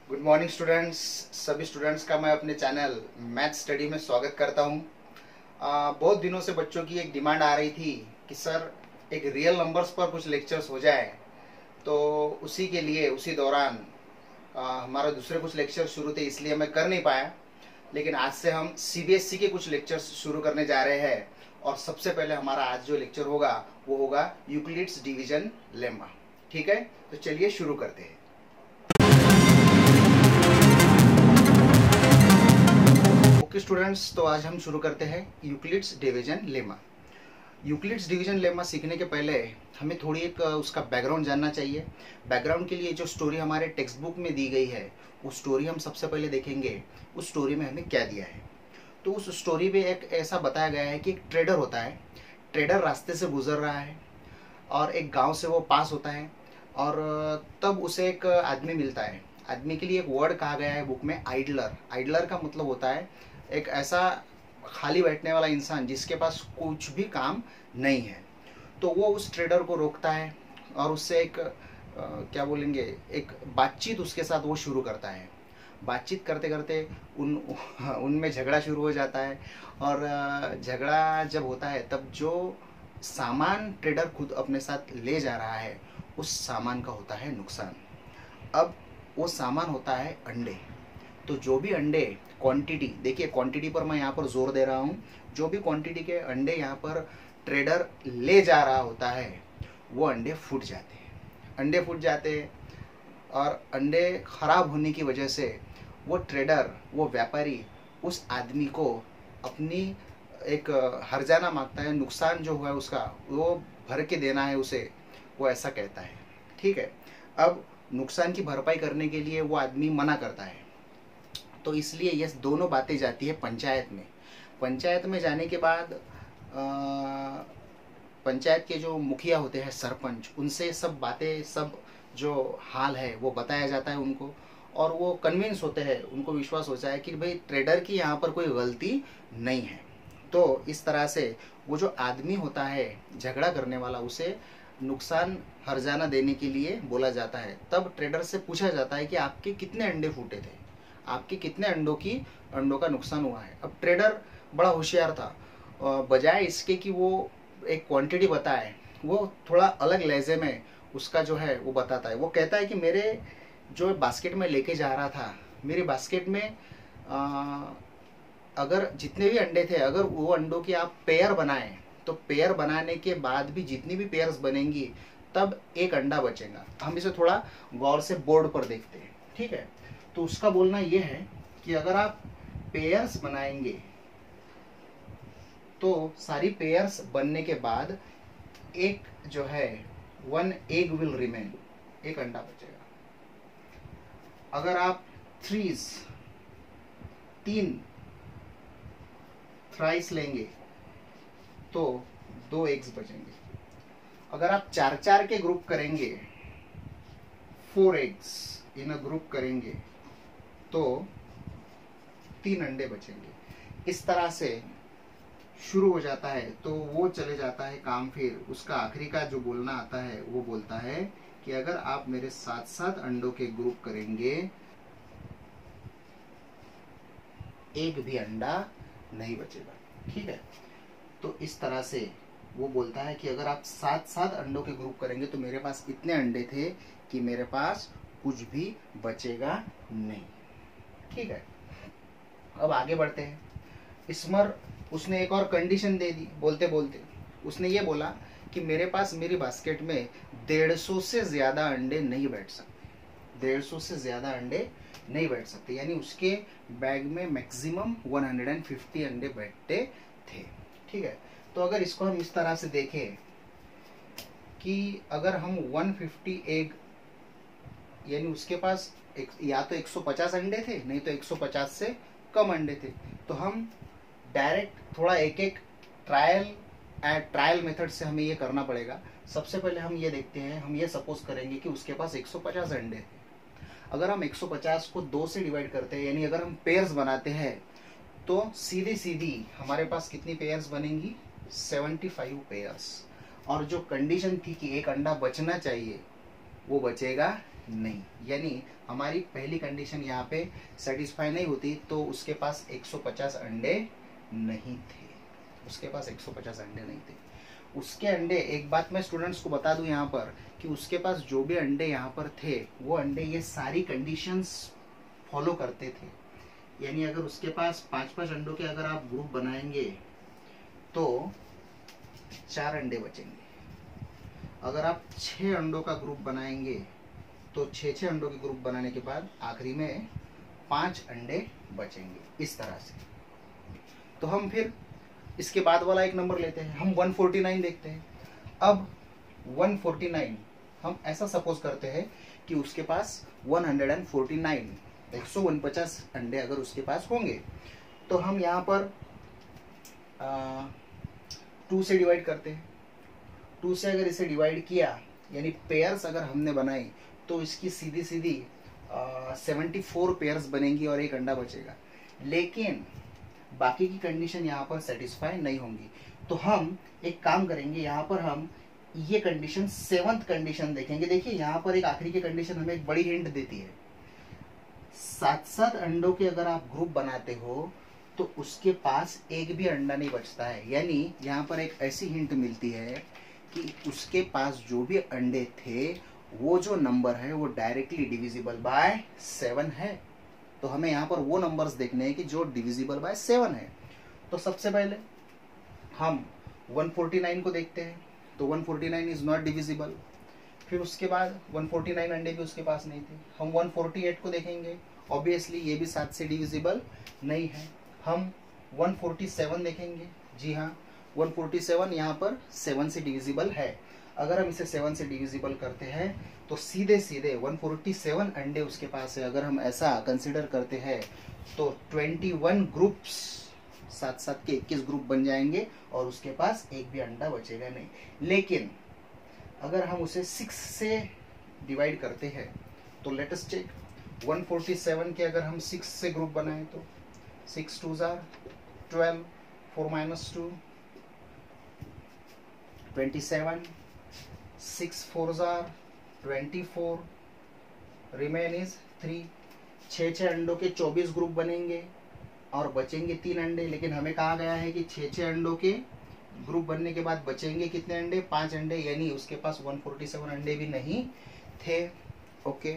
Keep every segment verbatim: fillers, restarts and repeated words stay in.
Good morning students. सभी students का मैं अपने चैनल मैथ स्टडी में स्वागत करता हूं। आ, बहुत दिनों से बच्चों की एक डिमांड आ रही थी कि सर एक रियल नंबर्स पर कुछ लेक्चर्स हो जाए, तो उसी के लिए उसी दौरान आ, हमारा दूसरे कुछ लेक्चर शुरू थे, इसलिए मैं कर नहीं पाया। लेकिन आज से हम सीबीएसई के कुछ लेक्चर्स शुरू करने जा रहे हैं और सबसे पहले हमारा आज जो लेक्चर होगा वो होगा यूक्लिड्स डिवीजन लेमा। ठीक है, तो चलिए शुरू करते हैं। ओके स्टूडेंट्स, तो आज हम शुरू करते हैं Euclid's division lemma. Euclid's division lemma सीखने के पहले हमें थोड़ी एक उसका बैकग्राउंड जानना चाहिए। बैकग्राउंड के लिए जो स्टोरी हमारे टेक्स्ट बुक में दी गई है उस स्टोरी हम सबसे पहले देखेंगे। उस स्टोरी में हमें क्या दिया है, तो उस स्टोरी में एक ऐसा बताया गया है कि एक ट्रेडर होता है। ट्रेडर रास्ते से गुजर रहा है और एक गाँव से वो पास होता है और तब उसे एक आदमी मिलता है। आदमी के लिए एक वर्ड कहा गया है बुक में, आइडलर। आइडलर का मतलब होता है एक ऐसा खाली बैठने वाला इंसान जिसके पास कुछ भी काम नहीं है। तो वो उस ट्रेडर को रोकता है और उससे एक आ, क्या बोलेंगे एक बातचीत उसके साथ वो शुरू करता है। बातचीत करते करते उन उनमें झगड़ा शुरू हो जाता है और झगड़ा जब होता है तब जो सामान ट्रेडर खुद अपने साथ ले जा रहा है उस सामान का होता है नुकसान। अब वो सामान होता है अंडे। तो जो भी अंडे क्वांटिटी, देखिए क्वांटिटी पर मैं यहाँ पर जोर दे रहा हूँ, जो भी क्वांटिटी के अंडे यहाँ पर ट्रेडर ले जा रहा होता है वो अंडे फूट जाते हैं। अंडे फूट जाते हैं और अंडे खराब होने की वजह से वो ट्रेडर, वो व्यापारी उस आदमी को अपनी एक हर्जाना मांगता है, नुकसान जो हुआ है उसका वो भर के देना है उसे, वो ऐसा कहता है। ठीक है, अब नुकसान की भरपाई करने के लिए वो आदमी मना करता है। तो इसलिए ये दोनों बातें जाती है पंचायत में। पंचायत में जाने के बाद पंचायत के जो मुखिया होते हैं, सरपंच, उनसे सब बातें, सब जो हाल है वो बताया जाता है उनको और वो कन्विंस होते हैं, उनको विश्वास हो जाए कि भाई ट्रेडर की यहाँ पर कोई गलती नहीं है। तो इस तरह से वो जो आदमी होता है झगड़ा करने वाला, उसे नुकसान हर्जाना देने के लिए बोला जाता है। तब ट्रेडर से पूछा जाता है कि आपके कितने अंडे फूटे थे, आपके कितने अंडों की अंडों का नुकसान हुआ है। अब ट्रेडर बड़ा होशियार था, बजाय इसके कि वो एक क्वांटिटी बताए, वो थोड़ा अलग लहजे में उसका जो है वो बताता है। वो कहता है कि मेरे जो बास्केट में लेके जा रहा था, मेरी बास्केट में आ, अगर जितने भी अंडे थे, अगर वो अंडों की आप पेयर बनाएं तो पेयर बनाने के बाद भी जितनी भी पेयर्स बनेंगी तब एक अंडा बचेगा। हम इसे थोड़ा गौर से बोर्ड पर देखते हैं। ठीक है, तो उसका बोलना यह है कि अगर आप पेयर्स बनाएंगे तो सारी पेयर्स बनने के बाद एक जो है वन एग विल रिमेन, एक अंडा बचेगा। अगर आप थ्रीज, तीन थ्राइस लेंगे तो दो एग्स बचेंगे। अगर आप चार चार के ग्रुप करेंगे, four eggs in a group करेंगे तो तीन अंडे बचेंगे। इस तरह से शुरू हो जाता है। तो वो चले जाता है काम। फिर उसका आखिरी का जो बोलना आता है वो बोलता है कि अगर आप मेरे साथ साथ अंडों के ग्रुप करेंगे, एक भी अंडा नहीं बचेगा। ठीक है, तो इस तरह से वो बोलता है कि अगर आप सात सात अंडों के ग्रुप करेंगे तो मेरे पास इतने अंडे थे कि मेरे पास कुछ भी बचेगा नहीं। ठीक है, अब आगे बढ़ते हैं। इसमर उसने एक और कंडीशन दे दी। बोलते बोलते उसने ये बोला कि मेरे पास मेरी बास्केट में डेढ़ सौ से ज्यादा अंडे नहीं बैठ सकते। डेढ़ सौ से ज्यादा अंडे नहीं बैठ सकते, यानी उसके बैग में मैक्सिमम एक सौ पचास अंडे बैठते थे। ठीक है, तो अगर इसको हम इस तरह से देखें कि अगर हम एक सौ पचास एग, यानी उसके पास एक, या तो एक सौ पचास अंडे थे, नहीं तो एक सौ पचास से कम अंडे थे, तो हम डायरेक्ट थोड़ा एक एक ट्रायल ट्रायल मेथड से हमें ये करना पड़ेगा। सबसे पहले हम ये देखते हैं, हम ये सपोज करेंगे कि उसके पास एक सौ पचास अंडे थे। अगर हम एक सौ पचास को दो से डिवाइड करते हैं, यानी अगर हम पेयर्स बनाते हैं तो सीधी सीधी हमारे पास कितनी पेयर्स बनेंगी, पचहत्तर पेयर्स। और जो कंडीशन थी कि एक अंडा बचना चाहिए वो बचेगा नहीं। यानी हमारी पहली कंडीशन यहाँ पे सेटिस्फाई नहीं होती, तो उसके पास एक सौ पचास अंडे नहीं थे, उसके पास एक सौ पचास अंडे नहीं थे। उसके अंडे, एक बात मैं स्टूडेंट्स को बता दूं यहाँ पर कि उसके पास जो भी अंडे यहाँ पर थे वो अंडे ये सारी कंडीशंस फॉलो करते थे। यानी अगर उसके पास पांच पांच अंडों के अगर आप ग्रुप बनाएंगे तो चार अंडे बचेंगे। अगर आप छह अंडों का ग्रुप बनाएंगे तो छह छह अंडों के ग्रुप बनाने के बाद आखिरी में पांच अंडे बचेंगे, इस तरह से। तो हम फिर इसके बाद वाला एक नंबर लेते हैं, हम एक सौ उनचास देखते हैं। अब एक सौ उनचास हम ऐसा सपोज करते हैं कि उसके पास एक सौ उनचास एक सौ उनचास अंडे अगर उसके पास होंगे तो हम यहाँ पर आ, टू से डिवाइड करते हैं। टू से अगर इसे डिवाइड किया यानी पेयर्स अगर हमने बनाई तो इसकी सीधी सीधी सेवेंटी फोर पेयर्स बनेंगी और एक अंडा बचेगा। लेकिन बाकी की कंडीशन यहाँ पर सेटिस्फाई नहीं होंगी, तो हम एक काम करेंगे, यहाँ पर हम ये कंडीशन सेवंथ कंडीशन देखेंगे। देखिए यहाँ पर एक आखिरी की कंडीशन हमें एक बड़ी हिंट देती है। सात सात अंडों के अगर आप ग्रुप बनाते हो तो उसके पास एक भी अंडा नहीं बचता है। यानी यहाँ पर एक ऐसी हिंट मिलती है कि उसके पास जो भी अंडे थे वो जो नंबर है वो डायरेक्टली डिविजिबल बाय सेवन है। तो हमें यहाँ पर वो नंबर्स देखने हैं कि जो डिविजिबल बाय सेवन है। तो सबसे पहले हम एक सौ उनचास को देखते हैं, तो एक सौ उनचास इज नॉट डिविजिबल। फिर उसके बाद एक सौ उनचास अंडे भी उसके पास नहीं थे। हम एक सौ अड़तालीस को देखेंगे, ऑब्वियसली ये भी सात से डिविजिबल नहीं है। हम एक सौ सैंतालीस देखेंगे, जी हाँ एक सौ सैंतालीस यहाँ पर सेवन से डिविजिबल है। अगर हम इसे सेवन से डिविजिबल करते हैं तो सीधे सीधे एक सौ सैंतालीस अंडे उसके पास है। अगर हम ऐसा कंसीडर करते हैं तो इक्कीस ग्रुप्स, सात सात के इक्कीस ग्रुप बन जाएंगे और उसके पास एक भी अंडा बचेगा नहीं। लेकिन अगर हम उसे सिक्स से डिवाइड करते हैं तो लेट अस चेक, एक सौ सैंतालीस के अगर हम सिक्स से ग्रुप बनाएं तो six two are twelve, four minus two twenty seven, six four are twenty four, remain is three. छः छः अंडों के चौबीस ग्रुप बनेंगे और बचेंगे तीन अंडे। लेकिन हमें कहा गया है कि छः छः अंडों के ग्रुप बनने के बाद बचेंगे कितने अंडे, पांच अंडे। यानी उसके पास एक सौ सैंतालीस अंडे भी नहीं थे। ओके,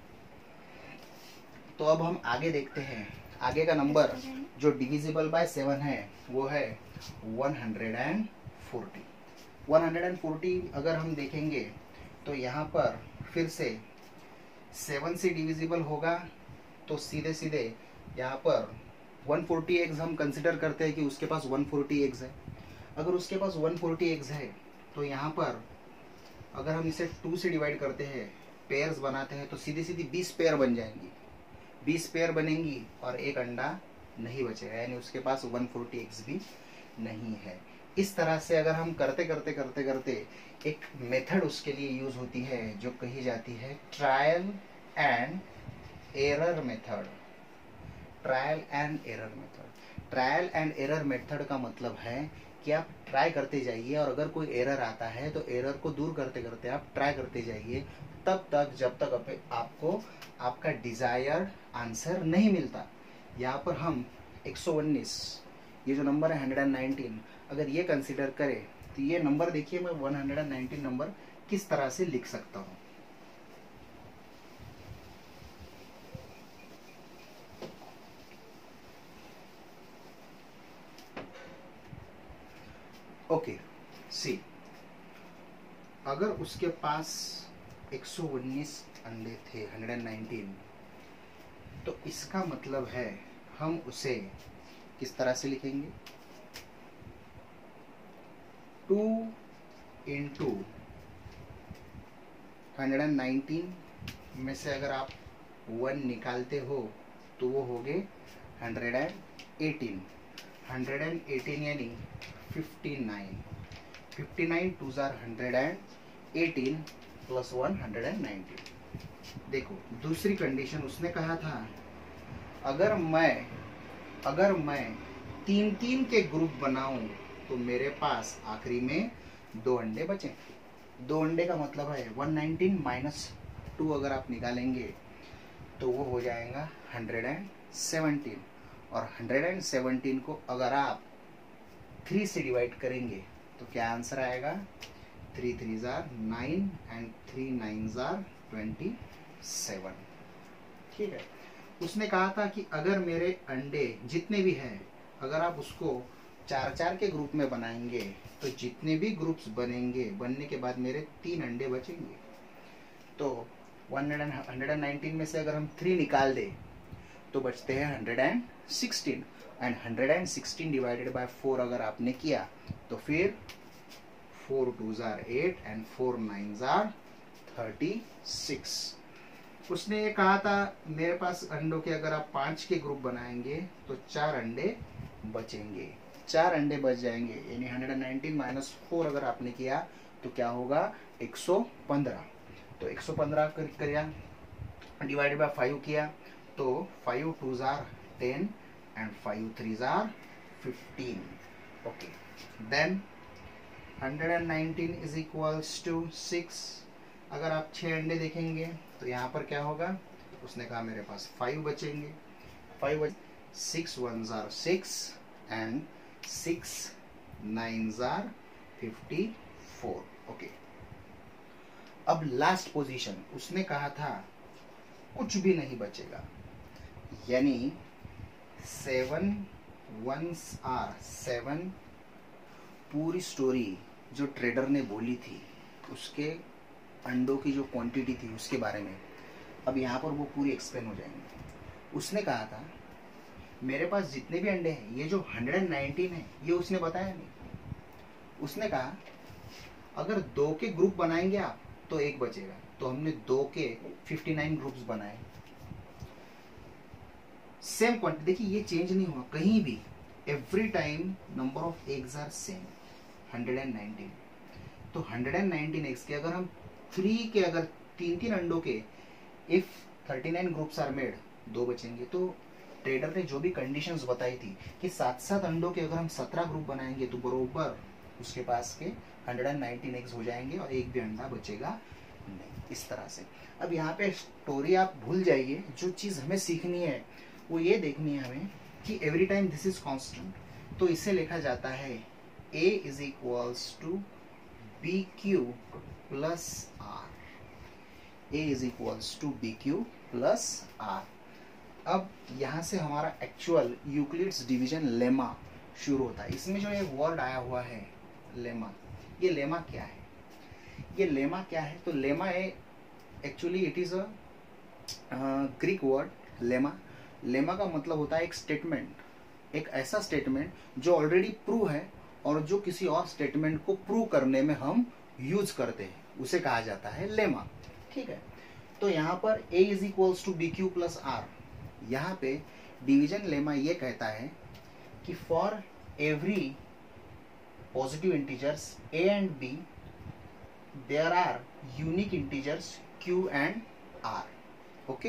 तो अब हम आगे देखते हैं। आगे का नंबर जो डिविजिबल बाय सेवन है वो है one hundred forty. One hundred forty अगर हम देखेंगे तो यहाँ पर फिर से सेवन से डिविजिबल होगा तो सीधे सीधे यहाँ पर एक सौ चालीस एग्स हम कंसिडर करते हैं कि उसके पास एक सौ चालीस एग्स है। अगर उसके पास एक सौ चालीस एग्स है तो यहाँ पर अगर हम इसे टू से डिवाइड करते हैं, पेयर्स बनाते हैं, तो सीधी सीधी बीस पेयर बन जाएंगी। बीस पेयर बनेंगी और एक अंडा नहीं बचेगा, यानी उसके पास एक सौ चालीस एग्स भी नहीं है। इस तरह से अगर हम करते करते करते करते एक मेथड उसके लिए यूज होती है जो कही जाती है trial and error method. Trial and error method trial and error method का मतलब है कि आप ट्राई करते जाइए और अगर कोई एरर आता है तो एरर को दूर करते करते आप ट्राई करते जाइए तब तक जब तक आपको आपका डिजायर्ड आंसर नहीं मिलता। यहाँ पर हम एक सौ उन्नीस, ये जो नंबर है एक सौ उन्नीस, अगर ये कंसीडर करें तो ये नंबर देखिए मैं एक सौ उन्नीस नंबर किस तरह से लिख सकता हूँ। ओके सी, अगर उसके पास एक सौ उन्नीस अंडे थे, एक सौ उन्नीस, तो इसका मतलब है हम उसे किस तरह से लिखेंगे, two into hundred and nineteen में से अगर आप वन निकालते हो तो वो हो गए hundred and eighteen. Hundred and eighteen यानी fifty nine. Fifty nine two are hundred and eighteen plus one hundred and nineteen. देखो दूसरी कंडीशन उसने कहा था अगर मैं अगर मैं तीन तीन के ग्रुप बनाऊं तो मेरे पास आखिरी में दो अंडे बचे। दो अंडे का मतलब है वन नाइनटीन माइनस टू अगर आप निकालेंगे तो वो हो जाएगा हंड्रेड एंड सेवनटीन, और हंड्रेड एंड सेवनटीन को अगर आप थ्री से डिवाइड करेंगे तो क्या आंसर आएगा, three three are nine and three nine are twenty seven. ठीक है, उसने कहा था कि अगर मेरे अंडे जितने भी हैं अगर आप उसको चार चार के ग्रुप में बनाएंगे तो जितने भी ग्रुप्स बनेंगे बनने के बाद मेरे तीन अंडे बचेंगे। तो हंड्रेड एंड नाइनटीन में से अगर हम थ्री निकाल दें तो बचते हैं hundred and sixteen, and hundred and sixteen divided by four अगर आपने किया तो फिर four two are eight and four nine are thirty six. उसने ये कहा था मेरे पास अंडों के अगर आप पांच के ग्रुप बनाएंगे तो चार अंडे बचेंगे, चार अंडे बच जाएंगे, यानी hundred and nineteen minus four अगर आपने किया तो क्या होगा, एक सौ पंद्रह। तो एक सौ पंद्रह कर किया डिवाइडेड बाय फाइव किया तो five two are ten and five three are fifteen. Okay, then hundred and nineteen is equals to six. अगर आप छह अंडे देखेंगे तो यहाँ पर क्या होगा, उसने कहा मेरे पास फाइव बचेंगे, फाइव सिक्स वन जार सिक्स एंड सिक्स नाइन जार फिफ्टी फोर। ओके, अब लास्ट पोजीशन उसने कहा था कुछ भी नहीं बचेगा, यानी सेवन वंस आर सेवन। पूरी स्टोरी जो ट्रेडर ने बोली थी उसके अंडों की जो क्वांटिटी थी उसके बारे में अब यहाँ पर वो पूरी एक्सप्लेन हो जाएंगे। उसने कहा था मेरे पास जितने भी अंडे हैं, ये जो हंड्रेड एंड नाइनटीन है ये उसने बताया नहीं। उसने कहा अगर दो के ग्रुप बनाएंगे आप तो एक बचेगा, तो हमने दो के फिफ्टी नाइन ग्रुप्स बनाए, सेम क्वांटिटी। देखिए ये चेंज नहीं हुआ कहीं भी, every time number of eggs are same hundred and nineteen. तो हंड्रेड एंड नाइनटीन एग्स के अगर हम थ्री के अगर तीन तीन अंडों के if thirty nine groups are made, दो बचेंगे। तो ट्रेडर ने जो भी कंडीशंस बताई थी कि सात सात अंडों के अगर हम सत्रह ग्रुप बनाएंगे तो बरोबर उसके पास के हंड्रेड एंड नाइनटीन एग्स हो जाएंगे और एक भी अंडा बचेगा नहीं, इस तरह से। अब यहाँ पे स्टोरी आप भूल जाइए, जो चीज हमें सीखनी है वो ये देखनी है हमें कि every time this is constant, तो इसे लिखा जाता है A is equals to B Q plus R. A is equals to B Q plus R. अब यहाँ से हमारा एक्चुअल यूक्लिड्स डिवीजन लेमा शुरू होता है। इसमें जो एक वर्ड आया हुआ है लेमा, ये लेमा क्या है, ये लेमा क्या है, तो लेमा है actually it is a Greek word lemma. Lemma का मतलब होता है एक स्टेटमेंट, एक ऐसा स्टेटमेंट जो ऑलरेडी प्रूव है और जो किसी और स्टेटमेंट को प्रूव करने में हम यूज करते हैं, उसे कहा जाता है लेमा। ठीक है, तो यहाँ पर a is equals to B Q plus R, यहाँ पे डिवीजन लेमा ये कहता है कि for every positive integers a and b there are unique integers q and r। Okay,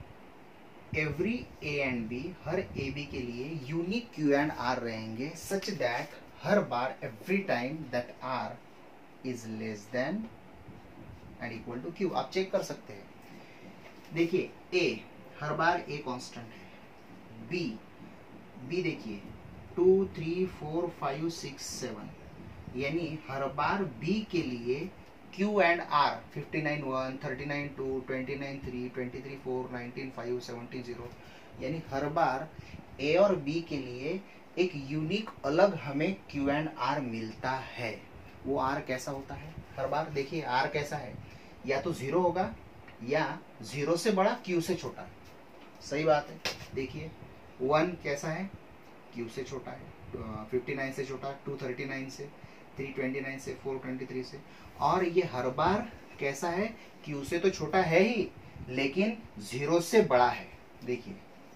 every a and b, हर a b के लिए unique q and r रहेंगे, सच दैट हर बार every time that r is less than and equal to q। आप check कर सकते हैं, देखिए a हर बार a कांस्टेंट है, b b देखिए two three four five six seven, यानी हर बार b के लिए q and r fifty nine one, thirty nine two, twenty nine three, twenty three four, nineteen five, seventeen zero, यानी हर बार a और b के लिए एक यूनिक अलग हमें q एंड r मिलता है। वो r कैसा होता है, हर बार देखिए r कैसा है, या तो जीरो होगा या जीरो से बड़ा q से छोटा। सही बात है, देखिए वन कैसा है, q से छोटा है, फिफ्टी नाइन से छोटा, टू थर्टी नाइन से, थ्री ट्वेंटी नाइन से, फोर ट्वेंटी थ्री से, और ये हर बार कैसा है, q से तो छोटा है ही लेकिन जीरो से बड़ा है। देखिए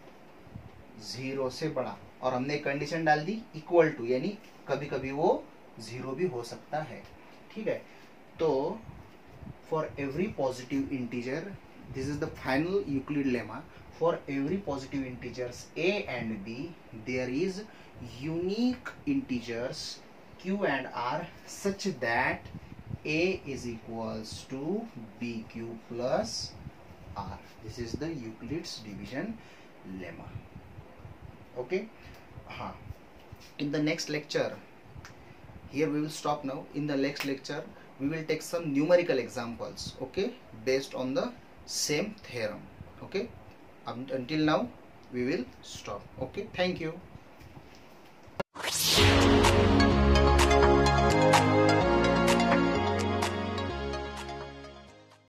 जीरो से बड़ा, और हमने कंडीशन डाल दी इक्वल टू, यानी कभी कभी वो जीरो भी हो सकता है। ठीक है, तो for every positive integer, this is the final Euclid lemma, for every positive integers a and b there is unique integers q and r such that A is equals to B Q plus R. This is the Euclid's division lemma. Okay. हाँ. In the next lecture, here we will stop now. In the next lecture, we will take some numerical examples. Okay, based on the same theorem. Okay. Um, until now, we will stop. Okay. Thank you.